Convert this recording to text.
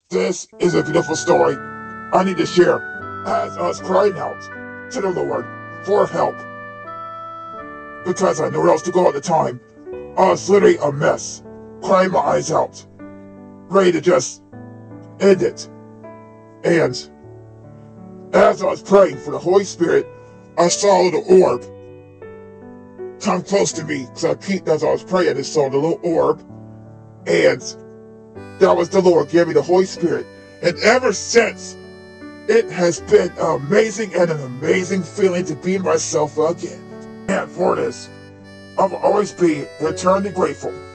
This is a beautiful story I need to share as I was crying out to the Lord for help because I had nowhere else to go at the time. I was literally a mess, crying my eyes out, ready to just end it. And as I was praying for the Holy Spirit, I saw a little orb come close to me because I peeked as I was praying and saw the little orb, and that was the Lord giving me the Holy Spirit. And ever since, it has been amazing and an amazing feeling to be myself again. And for this, I will always be eternally grateful.